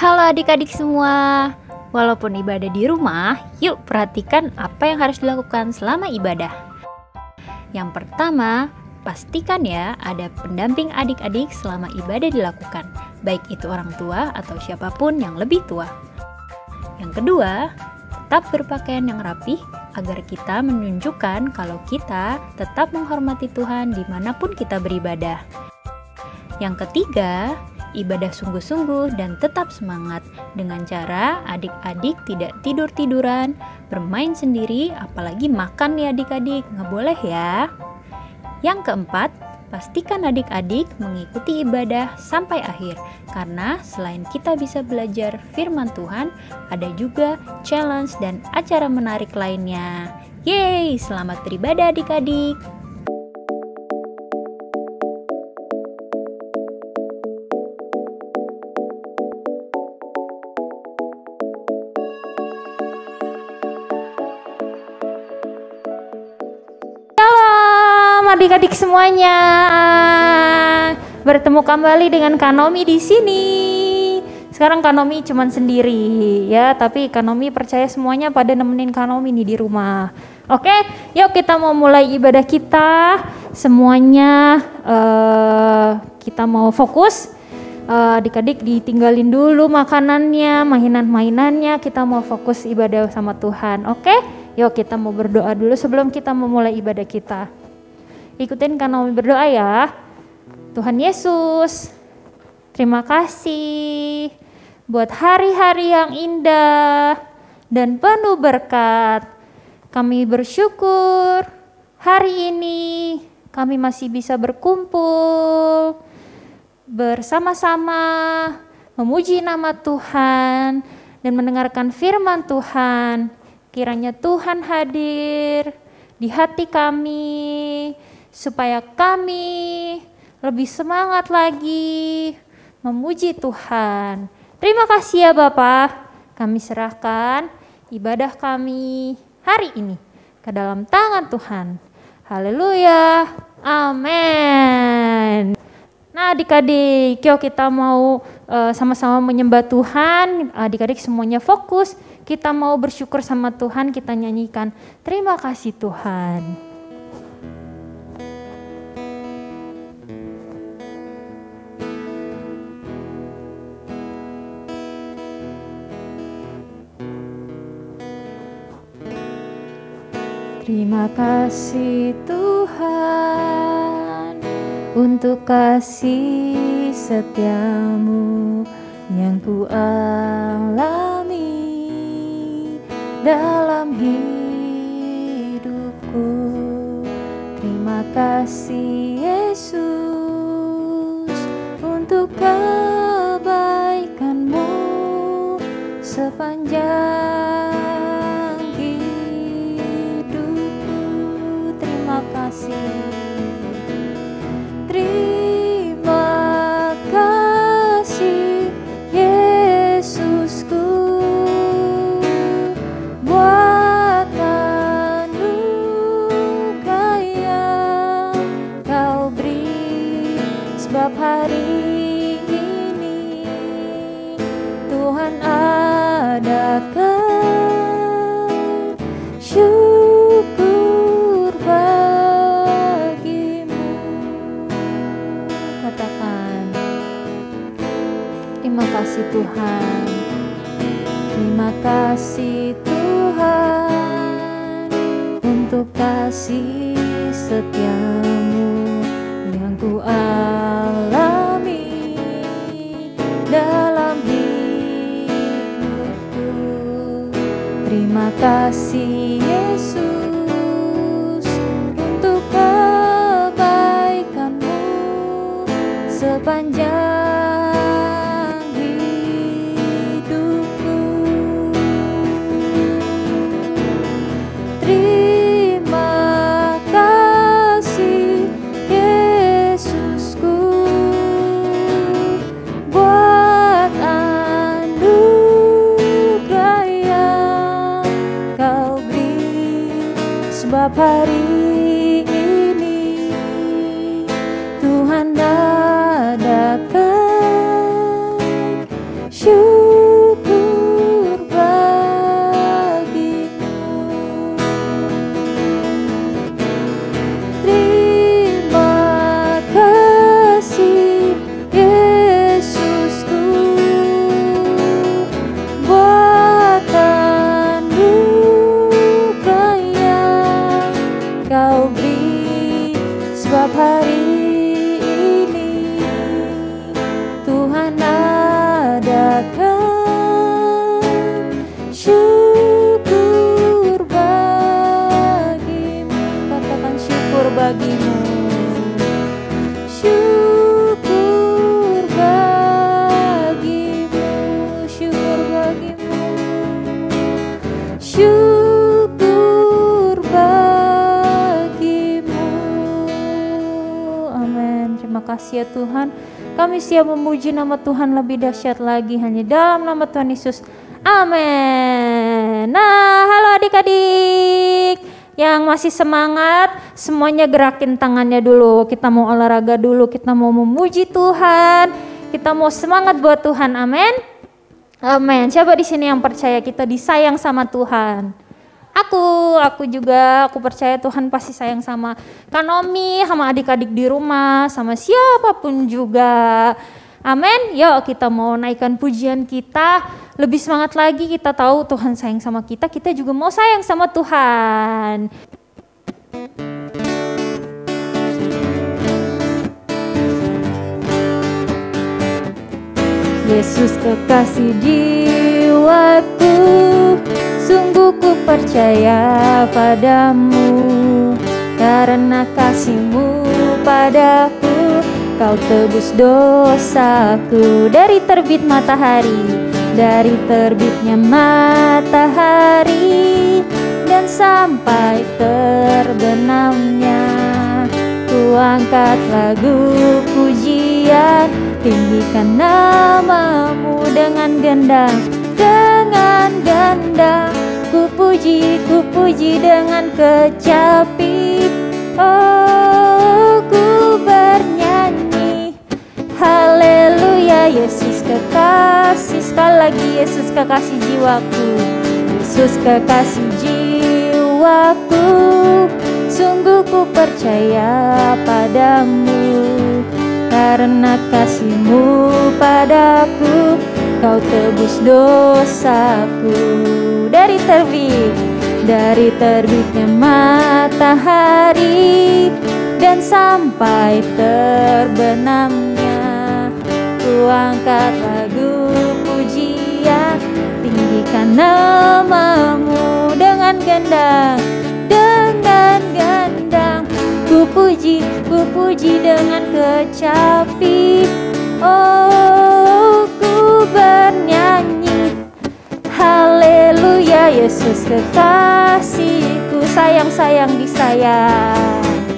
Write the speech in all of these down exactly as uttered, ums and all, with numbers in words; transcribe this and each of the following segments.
Halo adik-adik semua. Walaupun ibadah di rumah, yuk perhatikan apa yang harus dilakukan selama ibadah. Yang pertama, pastikan ya ada pendamping adik-adik selama ibadah dilakukan, baik itu orang tua atau siapapun yang lebih tua. Yang kedua, tetap berpakaian yang rapih agar kita menunjukkan kalau kita tetap menghormati Tuhan dimanapun kita beribadah. Yang ketiga, ibadah sungguh-sungguh dan tetap semangat dengan cara adik-adik tidak tidur-tiduran, bermain sendiri, apalagi makan nih adik-adik, nggak boleh ya. Yang keempat, pastikan adik-adik mengikuti ibadah sampai akhir, karena selain kita bisa belajar firman Tuhan, ada juga challenge dan acara menarik lainnya. Yeay, selamat beribadah adik-adik. Adik-adik semuanya, bertemu kembali dengan Kak Nomi di sini. Sekarang Kak Nomi cuman sendiri ya, tapi Kak Nomi percaya semuanya pada nemenin Kak Nomi nih di rumah. Oke, yuk kita mau mulai ibadah kita. Semuanya uh, kita mau fokus. Uh, adik-adik ditinggalin dulu makanannya, mainan-mainannya. Kita mau fokus ibadah sama Tuhan. Oke, yuk kita mau berdoa dulu sebelum kita memulai ibadah kita. Ikutin Kak Nomi berdoa ya. Tuhan Yesus, terima kasih buat hari-hari yang indah dan penuh berkat. Kami bersyukur hari ini kami masih bisa berkumpul bersama-sama memuji nama Tuhan dan mendengarkan firman Tuhan. Kiranya Tuhan hadir di hati kami, supaya kami lebih semangat lagi memuji Tuhan. Terima kasih ya Bapak. Kami serahkan ibadah kami hari ini ke dalam tangan Tuhan. Haleluya. Amin. Nah adik-adik, yuk kita mau uh, sama-sama menyembah Tuhan. Adik-adik semuanya fokus. Kita mau bersyukur sama Tuhan, kita nyanyikan terima kasih Tuhan. Terima kasih Tuhan untuk kasih setiamu yang ku alami dalam hidupku. Terima kasih Yesus untuk kebaikanmu sepanjang terima kasih Yesusku buat anugerah yang kau beri, sebab hari ini Tuhan adakan syukur bagimu. Katakan terima kasih Tuhan, terima kasih Tuhan untuk kasih setiamu yang ku alami dalam hidupku. Terima kasih Yesus untuk kebaikanmu sepanjang hidupku. Terima kasih Yesusku buat anugerah yang kau beri, sebab hari ini Tuhan adakan syukur kasih ya Tuhan. Kami siap memuji nama Tuhan lebih dahsyat lagi hanya dalam nama Tuhan Yesus. Amin. Nah, halo adik-adik yang masih semangat, semuanya gerakin tangannya dulu. Kita mau olahraga dulu, kita mau memuji Tuhan, kita mau semangat buat Tuhan. Amin. Amin. Siapa di sini yang percaya kita disayang sama Tuhan? Aku, aku juga, aku percaya Tuhan pasti sayang sama Kanomi, sama adik-adik di rumah, sama siapapun juga. Amin. Yuk kita mau naikkan pujian kita, lebih semangat lagi. Kita tahu Tuhan sayang sama kita, kita juga mau sayang sama Tuhan. Yesus kekasih jiwaku, sungguh ku percaya padamu, karena kasih-Mu padaku, Kau tebus dosaku. Dari terbit matahari, dari terbitnya matahari, dan sampai terbenamnya, ku angkat lagu pujian, tinggikan nama-Mu dengan gendang, dengan gendang. Ku puji, ku puji dengan kecapi. Oh, ku bernyanyi haleluya. Yesus kekasih, sekali lagi Yesus kekasih jiwaku, Yesus kekasih jiwaku, sungguh ku percaya padamu, karena kasih-Mu padaku, Kau tebus dosaku. Dari terbit, dari terbitnya matahari, dan sampai terbenamnya, ku angkat lagu pujian, tinggikan nama-Mu dengan gendang, dengan gendang. Ku puji, ku puji dengan kecapi. Oh, ku bernyanyi haleluya. Yesus kekasihku, sayang-sayang disayang,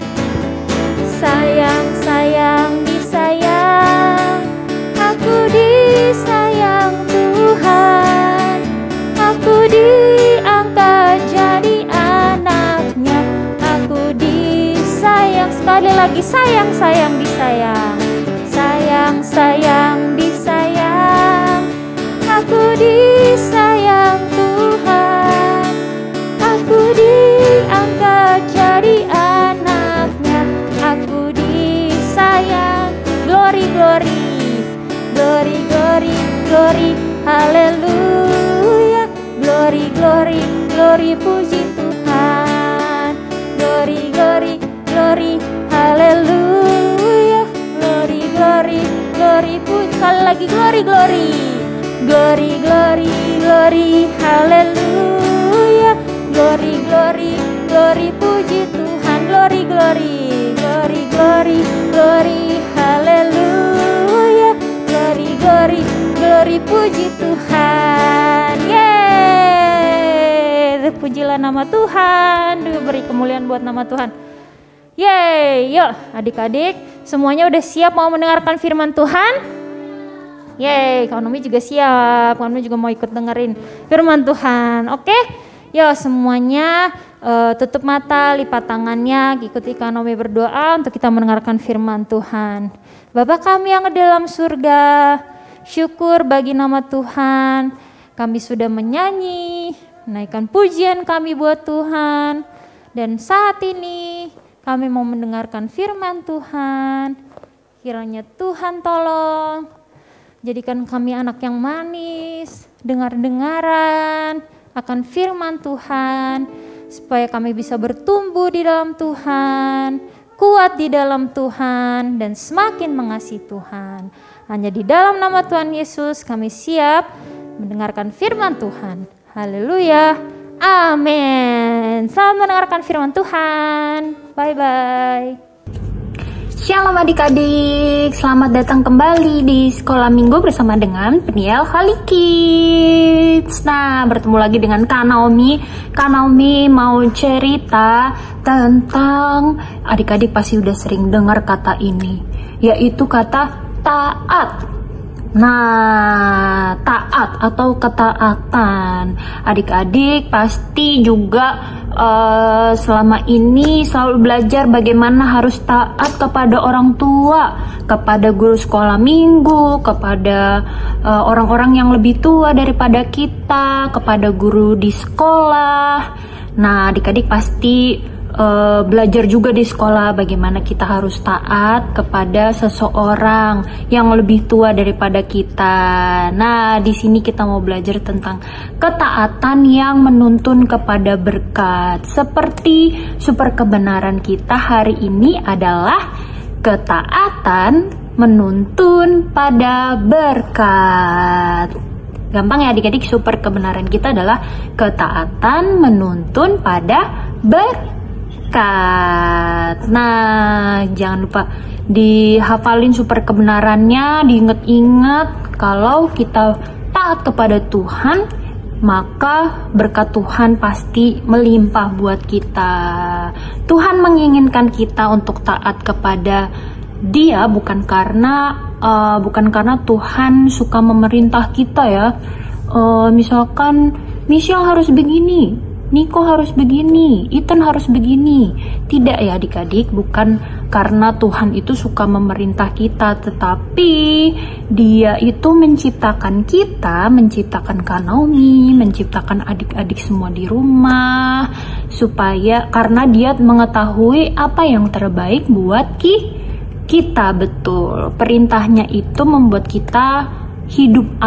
sayang-sayang disayang. Aku disayang Tuhan, aku diangkat jadi anaknya, aku disayang. Sekali lagi sayang-sayang disayang, sayang-sayang disayang. Aku disayang Tuhan, aku diangkat jadi anaknya, aku disayang. Glory, glory, glory, glory, glory, haleluya. Glory, glory, glory, puji Tuhan. Glory, glory, glory, haleluya. Glory, glory, glory, puji. Sekali lagi glory, glory. Glory, glory, glory, haleluya. Glory, glory, glory, puji Tuhan. Glory, glory, glory, glory, glory, haleluya. Glory, glory, glory, puji Tuhan. Yeay, pujilah nama Tuhan, beri kemuliaan buat nama Tuhan. Yeay, yuk adik-adik semuanya udah siap mau mendengarkan firman Tuhan? Yeay, Kanomi juga siap, Kanomi juga mau ikut dengerin firman Tuhan. Oke, yuk semuanya uh, tutup mata, lipat tangannya, ikuti Kanomi berdoa untuk kita mendengarkan firman Tuhan. Bapa kami yang di dalam surga, syukur bagi nama Tuhan, kami sudah menyanyi, menaikkan pujian kami buat Tuhan. Dan saat ini kami mau mendengarkan firman Tuhan. Kiranya Tuhan tolong jadikan kami anak yang manis, dengar-dengaran akan firman Tuhan, supaya kami bisa bertumbuh di dalam Tuhan, kuat di dalam Tuhan, dan semakin mengasihi Tuhan. Hanya di dalam nama Tuhan Yesus kami siap mendengarkan firman Tuhan. Haleluya, amin. Selamat mendengarkan firman Tuhan. Bye-bye. Shalom adik-adik, selamat datang kembali di Sekolah Minggu bersama dengan Peniel Holy Kids. Nah, bertemu lagi dengan Kak Naomi. Kak Naomi mau cerita tentang, adik-adik pasti udah sering dengar kata ini, yaitu kata taat. Nah, taat atau ketaatan. Adik-adik pasti juga uh, selama ini selalu belajar bagaimana harus taat kepada orang tua, kepada guru sekolah minggu, kepada orang-orang uh, yang lebih tua daripada kita, kepada guru di sekolah. Nah, adik-adik pasti Uh, belajar juga di sekolah bagaimana kita harus taat kepada seseorang yang lebih tua daripada kita. Nah, di sini kita mau belajar tentang ketaatan yang menuntun kepada berkat. Seperti super kebenaran kita hari ini adalah ketaatan menuntun pada berkat. Gampang ya adik-adik, super kebenaran kita adalah ketaatan menuntun pada berkat. Nah, jangan lupa dihafalin super kebenarannya, diingat-ingat. Kalau kita taat kepada Tuhan, maka berkat Tuhan pasti melimpah buat kita. Tuhan menginginkan kita untuk taat kepada Dia bukan karena uh, bukan karena Tuhan suka memerintah kita ya. Uh, misalkan Michelle harus begini, Niko harus begini, Ethan harus begini. Tidak ya adik-adik, bukan karena Tuhan itu suka memerintah kita, tetapi Dia itu menciptakan kita, menciptakan Kanomi, menciptakan adik-adik semua di rumah, supaya karena Dia mengetahui apa yang terbaik buat ki, kita. Betul, perintahnya itu membuat kita hidup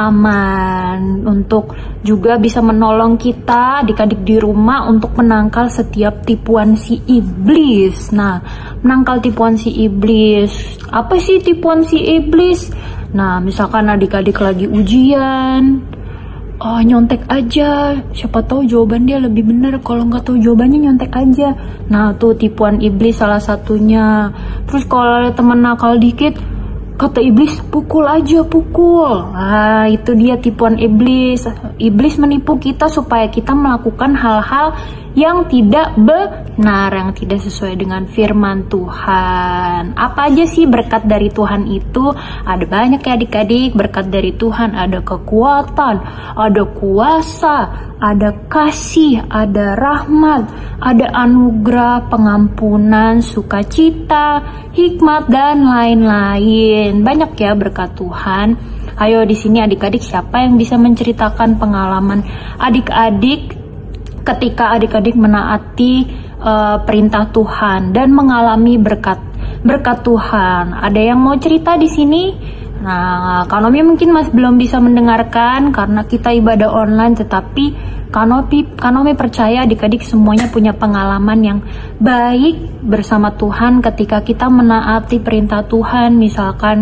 aman, untuk juga bisa menolong kita adik-adik di rumah untuk menangkal setiap tipuan si iblis. Nah, menangkal tipuan si iblis. Apa sih tipuan si iblis? Nah, misalkan adik-adik lagi ujian, oh nyontek aja, siapa tahu jawaban dia lebih benar. Kalau nggak tahu jawabannya nyontek aja. Nah, tuh tipuan iblis salah satunya. Terus kalau ada teman nakal dikit, kata iblis, pukul aja, pukul. Nah, itu dia tipuan iblis. Iblis menipu kita supaya kita melakukan hal-hal yang tidak benar, yang tidak sesuai dengan firman Tuhan. Apa aja sih berkat dari Tuhan itu? Ada banyak ya adik-adik. Berkat dari Tuhan ada kekuatan, ada kuasa, ada kasih, ada rahmat, ada anugerah, pengampunan, sukacita, hikmat, dan lain-lain. Banyak ya berkat Tuhan. Ayo di sini adik-adik, siapa yang bisa menceritakan pengalaman adik-adik ketika adik-adik menaati uh, perintah Tuhan dan mengalami berkat berkat Tuhan? Ada yang mau cerita di sini? Nah, Kanomi mungkin masih belum bisa mendengarkan karena kita ibadah online, tetapi Kanomi, Kanomi percaya adik-adik semuanya punya pengalaman yang baik bersama Tuhan ketika kita menaati perintah Tuhan. Misalkan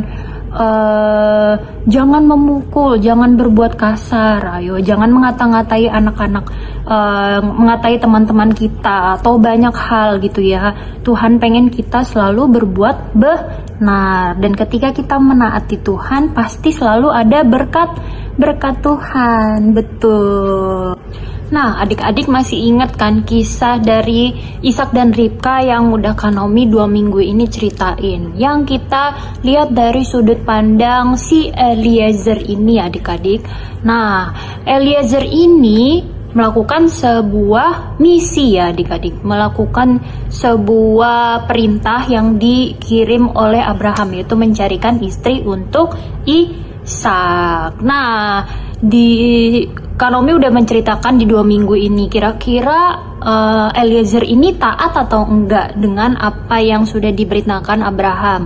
uh, jangan memukul, jangan berbuat kasar, ayo jangan mengata-ngatai anak-anak, uh, mengatai teman-teman kita, atau banyak hal gitu ya. Tuhan pengen kita selalu berbuat benar, dan ketika kita menaati Tuhan pasti selalu ada berkat berkat Tuhan. Betul. Nah, adik-adik masih ingat kan kisah dari Ishak dan Ribka yang udah Kanomi dua minggu ini ceritain, yang kita lihat dari sudut pandang si Eliezer ini adik-adik. Nah, Eliezer ini melakukan sebuah misi ya adik-adik, melakukan sebuah perintah yang dikirim oleh Abraham, yaitu mencarikan istri untuk Ishak. Nah, di Kanomi udah menceritakan di dua minggu ini, kira-kira uh, Eliezer ini taat atau enggak dengan apa yang sudah diberitakan Abraham?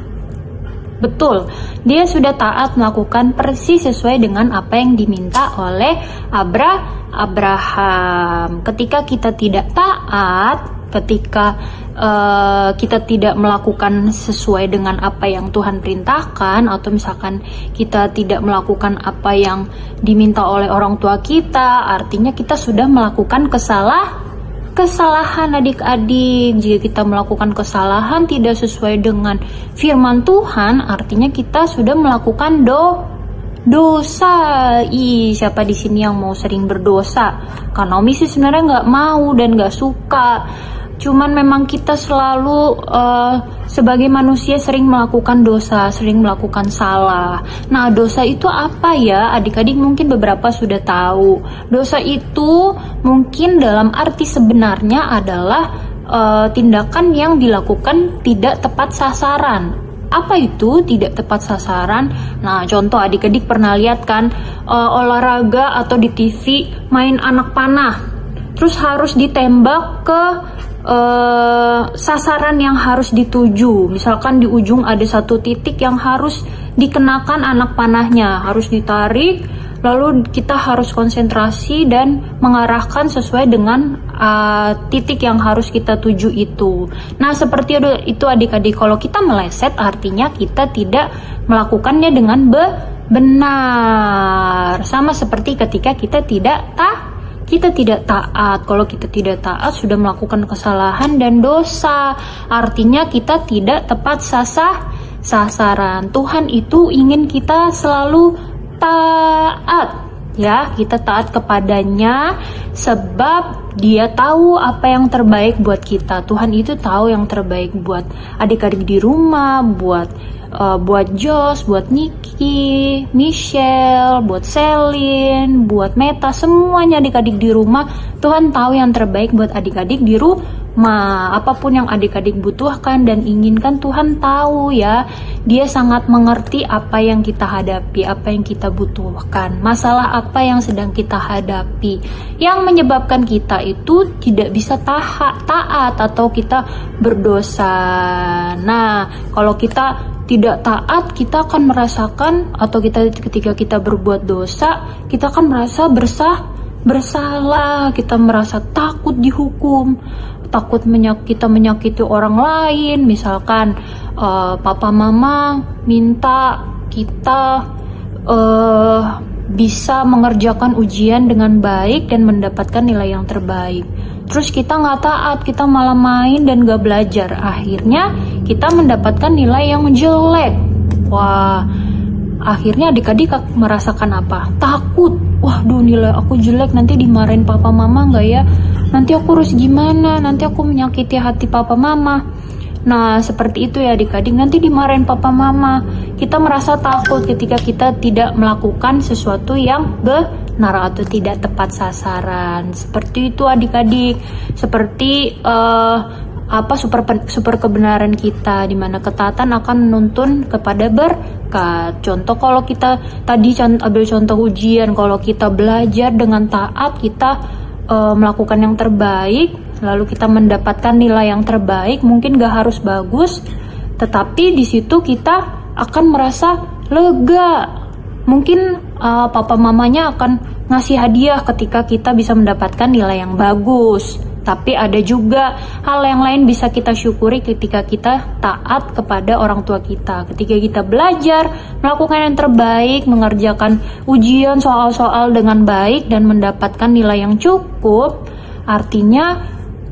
Betul, dia sudah taat, melakukan persis sesuai dengan apa yang diminta oleh Abra Abraham. Ketika kita tidak taat, ketika uh, kita tidak melakukan sesuai dengan apa yang Tuhan perintahkan, atau misalkan kita tidak melakukan apa yang diminta oleh orang tua kita, artinya kita sudah melakukan kesalah kesalahan adik-adik. Jika kita melakukan kesalahan tidak sesuai dengan firman Tuhan, artinya kita sudah melakukan do dosa. Ih, siapa di sini yang mau sering berdosa? Kanomi sih sebenarnya nggak mau dan nggak suka. Cuman memang kita selalu uh, sebagai manusia sering melakukan dosa, sering melakukan salah. Nah, dosa itu apa ya? Adik-adik mungkin beberapa sudah tahu. Dosa itu mungkin dalam arti sebenarnya adalah uh, tindakan yang dilakukan tidak tepat sasaran. Apa itu tidak tepat sasaran? Nah, contoh adik-adik pernah lihat kan uh, olahraga atau di T V main anak panah, terus harus ditembak ke Uh, sasaran yang harus dituju. Misalkan di ujung ada satu titik yang harus dikenakan anak panahnya, harus ditarik, lalu kita harus konsentrasi dan mengarahkan sesuai dengan uh, titik yang harus kita tuju itu. Nah, seperti itu adik-adik, kalau kita meleset artinya kita tidak melakukannya dengan benar. Sama seperti ketika kita tidak tahu kita tidak taat. Kalau kita tidak taat sudah melakukan kesalahan dan dosa, artinya kita tidak tepat sasah sasaran. Tuhan itu ingin kita selalu taat, ya, kita taat kepadanya sebab Dia tahu apa yang terbaik buat kita. Tuhan itu tahu yang terbaik buat adik-adik di rumah, buat uh, buat Jos, buat Niki, Michelle, buat Selin, buat Meta, semuanya adik-adik di rumah. Tuhan tahu yang terbaik buat adik-adik di rumah. Apapun yang adik-adik butuhkan dan inginkan, Tuhan tahu ya. Dia sangat mengerti apa yang kita hadapi, apa yang kita butuhkan, masalah apa yang sedang kita hadapi, yang menyebabkan kita itu tidak bisa taat, taat atau kita berdosa. Nah, kalau kita tidak taat, kita akan merasakan, atau kita ketika kita berbuat dosa, kita akan merasa bersah, bersalah, kita merasa takut dihukum, takut menyak kita menyakiti orang lain. Misalkan uh, papa mama minta kita uh, bisa mengerjakan ujian dengan baik dan mendapatkan nilai yang terbaik, terus kita nggak taat, kita malah main dan nggak belajar, akhirnya kita mendapatkan nilai yang jelek. Wah, akhirnya adik-adik merasakan apa? Takut. Waduh, nilai aku jelek, nanti dimarahin papa mama nggak ya? Nanti aku harus gimana? Nanti aku menyakiti hati papa mama. Nah, seperti itu ya adik-adik, nanti dimarahin papa mama. Kita merasa takut ketika kita tidak melakukan sesuatu yang benar atau tidak tepat sasaran. Seperti itu adik-adik. Seperti uh, apa super super kebenaran kita, di mana ketaatan akan menuntun kepada berkat. Contoh kalau kita tadi ambil contoh ujian, kalau kita belajar dengan taat, kita uh, melakukan yang terbaik, lalu kita mendapatkan nilai yang terbaik, mungkin gak harus bagus, tetapi di situ kita akan merasa lega. Mungkin uh, papa mamanya akan ngasih hadiah ketika kita bisa mendapatkan nilai yang bagus. Tapi ada juga hal yang lain bisa kita syukuri ketika kita taat kepada orang tua kita. Ketika kita belajar, melakukan yang terbaik, mengerjakan ujian soal-soal dengan baik dan mendapatkan nilai yang cukup, artinya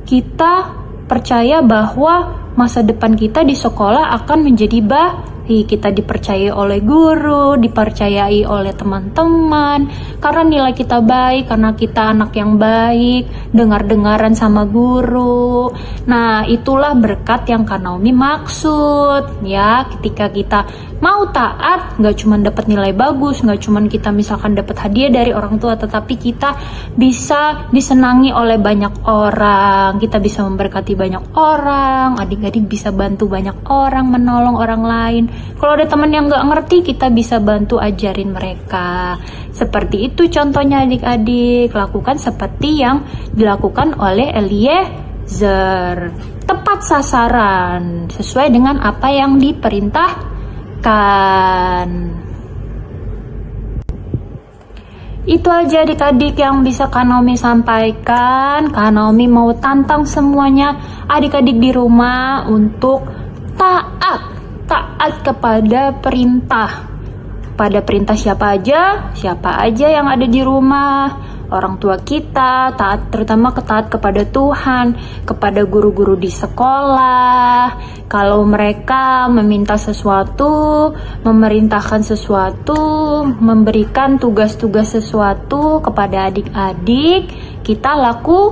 kita percaya bahwa masa depan kita di sekolah akan menjadi baik. Kita dipercayai oleh guru, dipercayai oleh teman-teman, karena nilai kita baik, karena kita anak yang baik, dengar-dengaran sama guru. Nah, itulah berkat yang Kak Naomi maksud ya. Ketika kita mau taat, nggak cuma dapat nilai bagus, nggak cuma kita misalkan dapat hadiah dari orang tua, tetapi kita bisa disenangi oleh banyak orang, kita bisa memberkati banyak orang, adik-adik bisa bantu banyak orang, menolong orang lain. Kalau ada teman yang nggak ngerti, kita bisa bantu ajarin mereka. Seperti itu contohnya adik-adik, lakukan seperti yang dilakukan oleh Eliezer. Tepat sasaran, sesuai dengan apa yang diperintahkan. Itu aja adik-adik yang bisa Kak Naomi sampaikan. Kak Naomi mau tantang semuanya adik-adik di rumah untuk taat. Taat kepada perintah. Pada perintah siapa aja? Siapa aja yang ada di rumah? Orang tua kita, taat, terutama taat kepada Tuhan, kepada guru-guru di sekolah. Kalau mereka meminta sesuatu, memerintahkan sesuatu, memberikan tugas-tugas sesuatu kepada adik-adik, kita lakukan.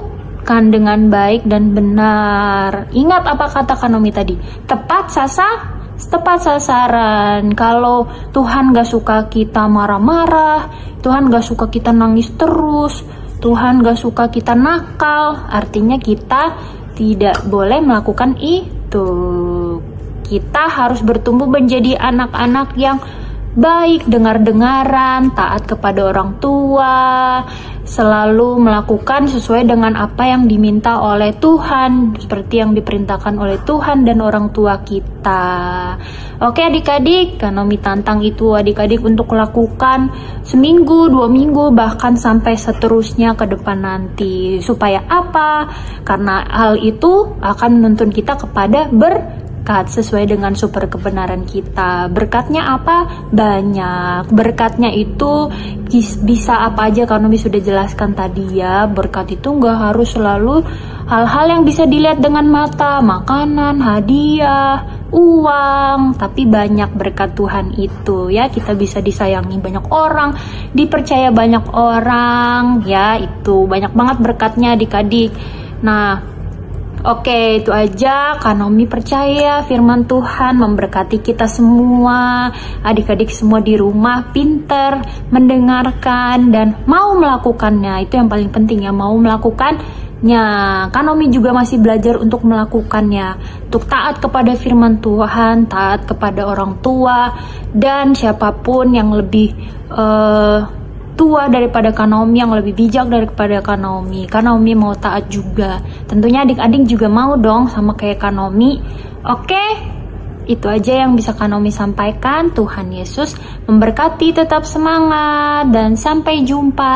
lakukan dengan baik dan benar. Ingat apa kata Kak Naomi tadi? Tepat sasa, tepat sasaran. Kalau Tuhan gak suka kita marah-marah, Tuhan gak suka kita nangis terus, Tuhan gak suka kita nakal, artinya kita tidak boleh melakukan itu. Kita harus bertumbuh menjadi anak-anak yang baik, dengar-dengaran, taat kepada orang tua, selalu melakukan sesuai dengan apa yang diminta oleh Tuhan, seperti yang diperintahkan oleh Tuhan dan orang tua kita. Oke adik-adik, Kak Naomi tantang itu adik-adik untuk lakukan seminggu, dua minggu, bahkan sampai seterusnya ke depan nanti. Supaya apa? Karena hal itu akan menuntun kita kepada ber sesuai dengan super kebenaran kita. Berkatnya apa? Banyak. Berkatnya itu bisa apa aja, Kak Naomi sudah jelaskan tadi ya. Berkat itu nggak harus selalu hal-hal yang bisa dilihat dengan mata, makanan, hadiah, uang, tapi banyak berkat Tuhan itu ya. Kita bisa disayangi banyak orang, dipercaya banyak orang ya, itu banyak banget berkatnya adik-adik. Nah, oke, itu aja. Kak Naomi percaya firman Tuhan memberkati kita semua. Adik-adik semua di rumah pinter mendengarkan dan mau melakukannya. Itu yang paling penting ya, mau melakukannya. Kak Naomi juga masih belajar untuk melakukannya, untuk taat kepada firman Tuhan, taat kepada orang tua dan siapapun yang lebih uh, tua daripada Kak Naomi, yang lebih bijak daripada Kak Naomi. Kak Naomi mau taat juga. Tentunya adik-adik juga mau dong sama kayak Kak Naomi. Oke, itu aja yang bisa Kak Naomi sampaikan. Tuhan Yesus memberkati, tetap semangat, dan sampai jumpa.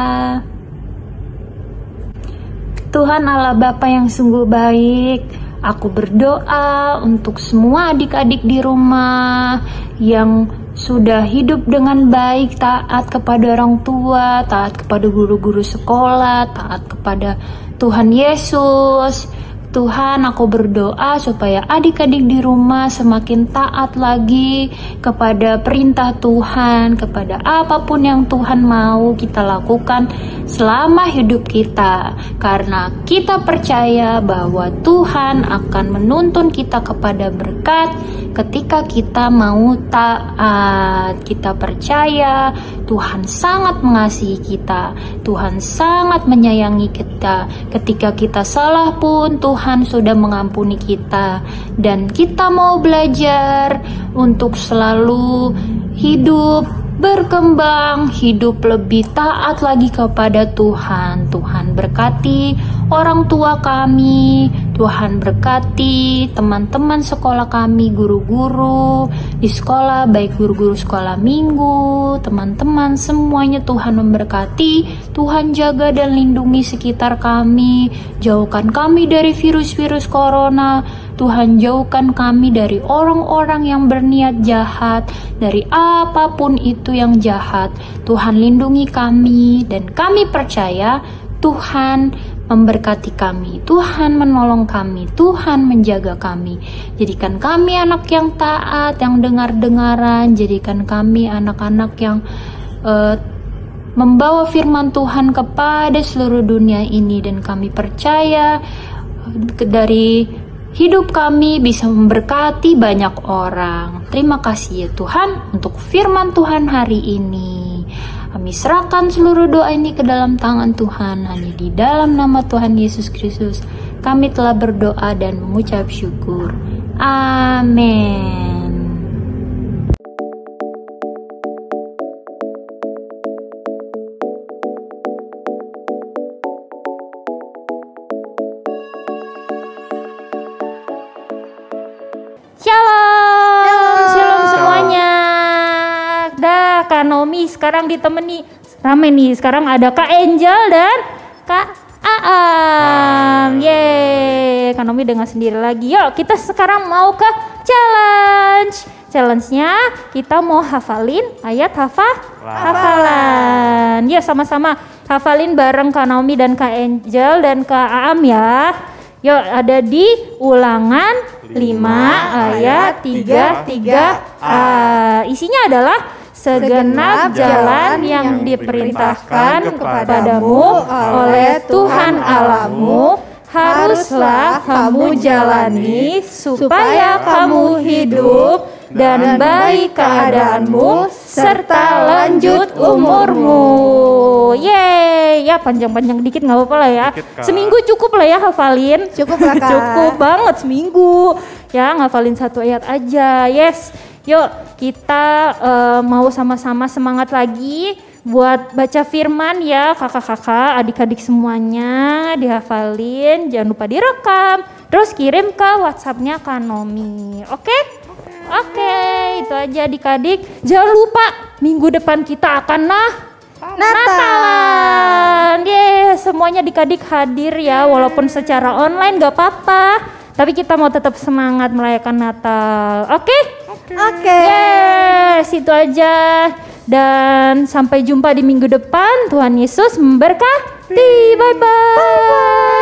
Tuhan Allah Bapa yang sungguh baik, aku berdoa untuk semua adik-adik di rumah yang sudah hidup dengan baik, taat kepada orang tua, taat kepada guru-guru sekolah, taat kepada Tuhan Yesus. Tuhan, aku berdoa supaya adik-adik di rumah semakin taat lagi kepada perintah Tuhan, kepada apapun yang Tuhan mau kita lakukan selama hidup kita. Karena kita percaya bahwa Tuhan akan menuntun kita kepada berkat ketika kita mau taat. Kita percaya Tuhan sangat mengasihi kita, Tuhan sangat menyayangi kita. Ketika kita salah pun Tuhan Tuhan sudah mengampuni kita, dan kita mau belajar untuk selalu hidup, berkembang, hidup lebih taat lagi kepada Tuhan. Tuhan berkati orang tua kami, Tuhan berkati teman-teman sekolah kami, guru-guru di sekolah, baik guru-guru sekolah minggu, teman-teman semuanya Tuhan memberkati. Tuhan jaga dan lindungi sekitar kami, jauhkan kami dari virus-virus corona. Tuhan jauhkan kami dari orang-orang yang berniat jahat, dari apapun itu yang jahat. Tuhan lindungi kami, dan kami percaya Tuhan memberkati kami, Tuhan menolong kami, Tuhan menjaga kami. Jadikan kami anak yang taat, yang dengar-dengaran. Jadikan kami anak-anak yang uh, membawa firman Tuhan kepada seluruh dunia ini, dan kami percaya dari hidup kami bisa memberkati banyak orang. Terima kasih ya Tuhan untuk firman Tuhan hari ini. Kami serahkan seluruh doa ini ke dalam tangan Tuhan. Hanya di dalam nama Tuhan Yesus Kristus kami telah berdoa dan mengucap syukur. Amin. Shalom, shalom semuanya. Dah, Kak Naomi sekarang ditemani rame nih. Sekarang ada Kak Angel dan Kak Aam. Yeay, Kak Naomi dengan sendiri lagi. Yuk, kita sekarang mau ke challenge. Challenge-nya kita mau hafalin ayat hafal hafalan. Yuk sama-sama hafalin bareng Kak Naomi dan Kak Angel dan Kak Aam ya. Yuk, ada di Ulangan lima ayat tiga tiga a. Isinya adalah segenap jalan yang diperintahkan kepadamu oleh Tuhan Allahmu haruslah kamu jalani supaya kamu hidup dan baik keadaanmu serta lanjut umurmu. Yeay, ya panjang-panjang dikit nggak apa-apa lah ya. Dikit, Kak. Seminggu cukup lah ya hafalin. Cukup lah, Kak. Cukup banget seminggu. Ya ngafalin satu ayat aja. Yes. Yuk kita uh, mau sama-sama semangat lagi buat baca firman ya kakak-kakak, adik-adik semuanya dihafalin, jangan lupa direkam, terus kirim ke WhatsApp-nya Kanomi, oke? Okay? Oke, okay, itu aja adik-adik. Jangan lupa minggu depan kita akan nah Natalan. Yeay, semuanya adik-adik hadir ya, walaupun secara online gak apa-apa, tapi kita mau tetap semangat merayakan Natal, oke? Okay? Oke. Okay. Yes, itu aja. Dan sampai jumpa di minggu depan. Tuhan Yesus memberkati. Bye-bye.